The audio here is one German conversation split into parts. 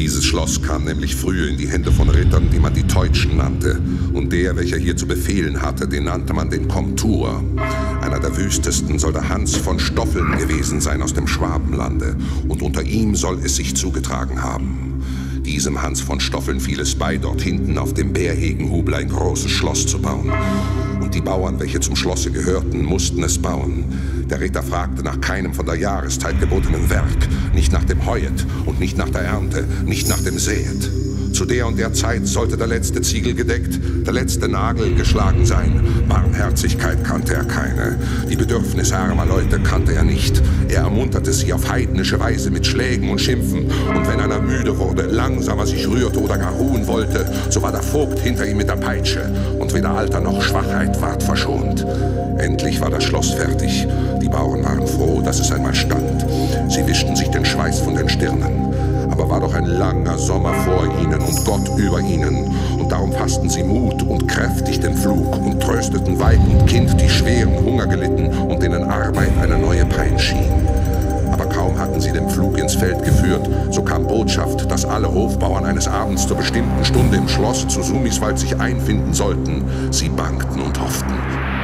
Dieses Schloss kam nämlich früher in die Hände von Rittern, die man die Teutschen nannte. Und der, welcher hier zu befehlen hatte, den nannte man den Komtur. Einer der wüstesten soll der Hans von Stoffeln gewesen sein aus dem Schwabenlande. Und unter ihm soll es sich zugetragen haben. Diesem Hans von Stoffeln fiel es bei, dort hinten auf dem Bärhegenhubel ein großes Schloss zu bauen. Und die Bauern, welche zum Schlosse gehörten, mussten es bauen. Der Ritter fragte nach keinem von der Jahreszeit gebotenen Werk, nicht nach dem Heuet und nicht nach der Ernte, nicht nach dem Säet. Zu der und der Zeit sollte der letzte Ziegel gedeckt, der letzte Nagel geschlagen sein. Barmherzigkeit kannte er keine. Die Bedürfnisse armer Leute kannte er nicht. Er ermunterte sie auf heidnische Weise mit Schlägen und Schimpfen. Und wenn einer müde wurde, langsamer sich rührte oder gar ruhen wollte, so war der Vogt hinter ihm mit der Peitsche. Und weder Alter noch Schwachheit ward verschont. Endlich war das Schloss fertig. Die Bauern waren froh, dass es einmal stand. Sie wischten sich den Schweiß von den Stirnen. Aber war doch ein langer Sommer vor ihnen und Gott über ihnen. Und darum fassten sie Mut und kräftig den Flug und trösteten Weib und Kind, die schweren Hunger gelitten und denen Arbeit eine neue Pein schien. Aber kaum hatten sie den Pflug ins Feld geführt, so kam Botschaft, dass alle Hofbauern eines Abends zur bestimmten Stunde im Schloss zu Sumiswald sich einfinden sollten. Sie bangten und hofften.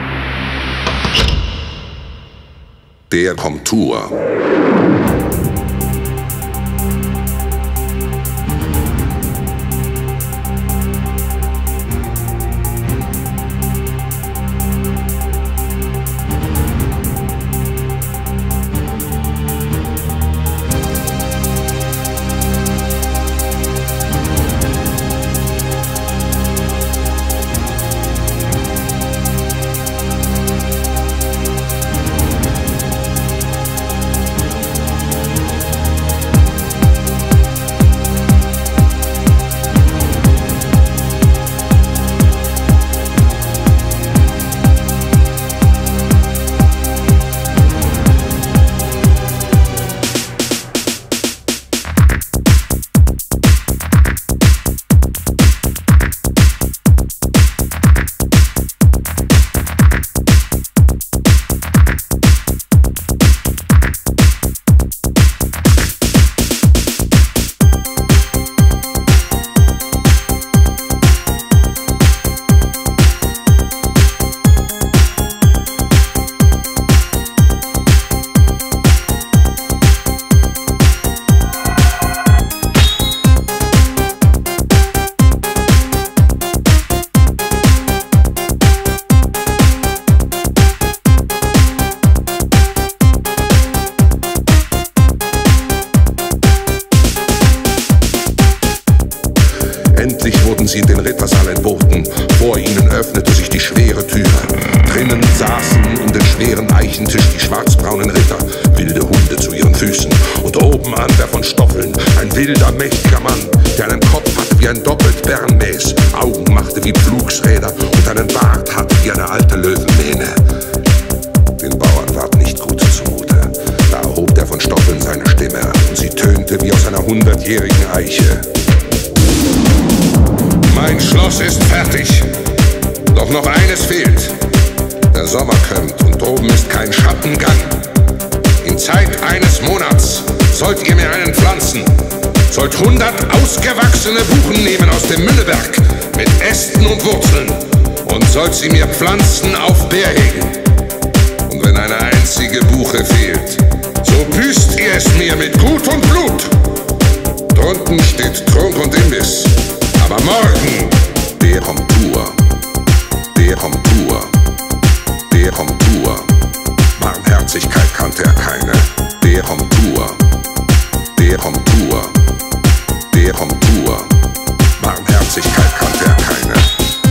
Der Komtur. Endlich wurden sie in den Rittersaal entboten. Vor ihnen öffnete sich die schwere Tür. Drinnen saßen um den schweren Eichentisch die schwarzbraunen Ritter, wilde Hunde zu ihren Füßen. Und oben an der von Stoffeln, ein wilder, mächtiger Mann, der einen Kopf hatte wie ein doppelt Bernmäß, Augen machte wie Pflugsräder und einen Bart hatte wie eine alte Löwenmähne. Den Bauern ward nicht gut zumute. Da erhob der von Stoffeln seine Stimme und sie tönte wie aus einer 100-jährigen Eiche. Mein Schloss ist fertig, doch noch eines fehlt. Der Sommer kömmt und droben ist kein Schattengang. In Zeit eines Monats sollt ihr mir einen pflanzen, sollt 100 ausgewachsene Buchen nehmen aus dem Mülleberg mit Ästen und Wurzeln und sollt sie mir pflanzen auf Bärhegen. Und wenn eine einzige Buche fehlt, so büßt ihr es mir mit Gut und Blut. Drunten steht Trunk und Imbiss. Aber morgen, der Komtur, der Komtur, der Komtur. Barmherzigkeit kannte er keine. Der Komtur, der Komtur, der Komtur. Barmherzigkeit kannte er keine.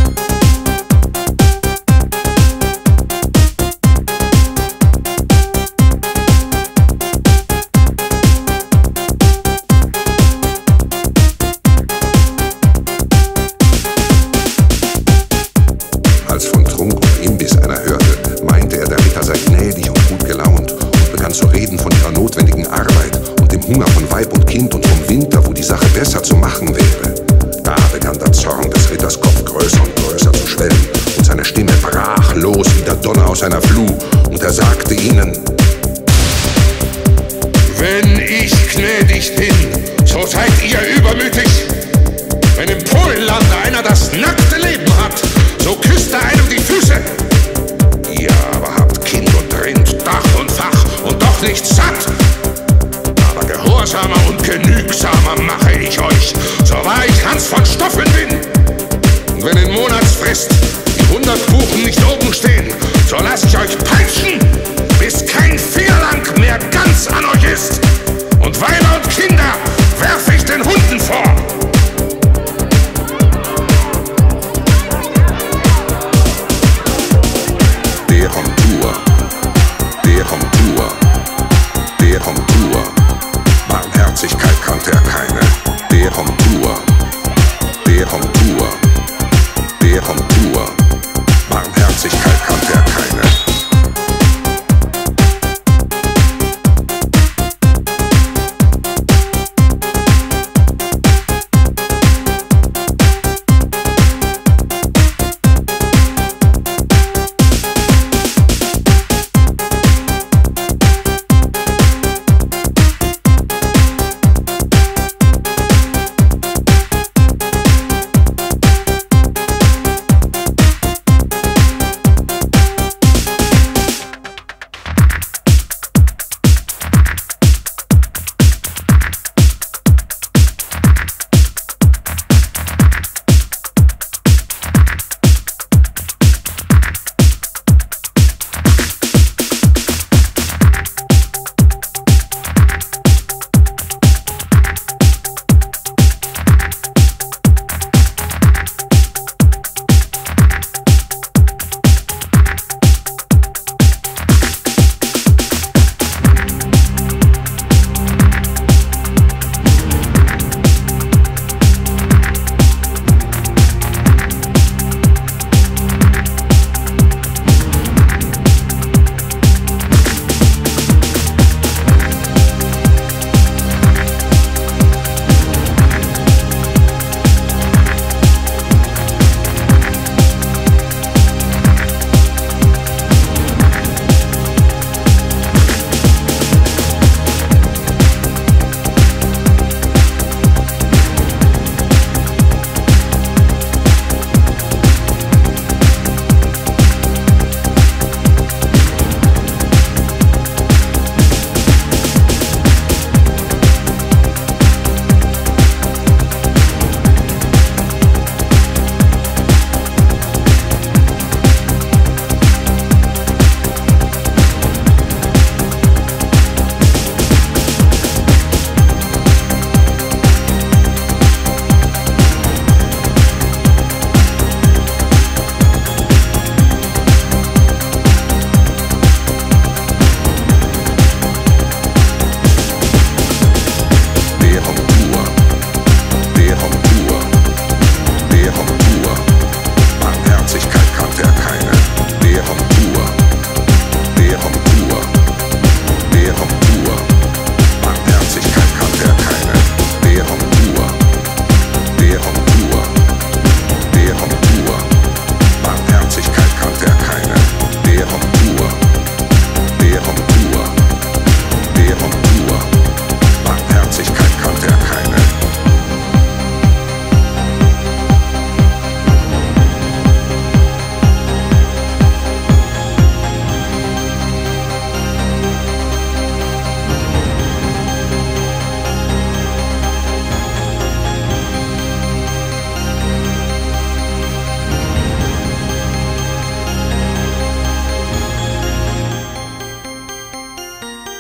Als von Trunk und Imbiss einer hörte, meinte er, der Ritter sei gnädig und gut gelaunt und begann zu reden von ihrer notwendigen Arbeit und dem Hunger von Weib und Kind und vom Winter, wo die Sache besser zu machen wäre. Da begann der Zorn des Ritters Kopf größer und größer zu schwellen und seine Stimme brach los wie der Donner aus einer Fluh und er sagte ihnen: Wenn ich gnädig bin, so seid ihr über übermütig. Wenn im Polenlande einer das nackte Leben hat, so küsst er einem die Füße. Ihr aber habt Kind und Rind, Dach und Fach und doch nicht satt. Aber gehorsamer und genügsamer mache ich euch, so wahr ich Hans von Stoffeln bin. Und wenn in Monatsfrist die 100 Buchen nicht oben stehen, so lass ich euch peitschen, bis kein Vierlang mehr ganz an euch ist. Und Weiber und Kinder werf ich den Hunden vor. Barmherzigkeit kannte er keine. Barmherzigkeit kannte er keine.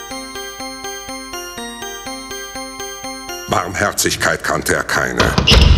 Barmherzigkeit kannte er keine.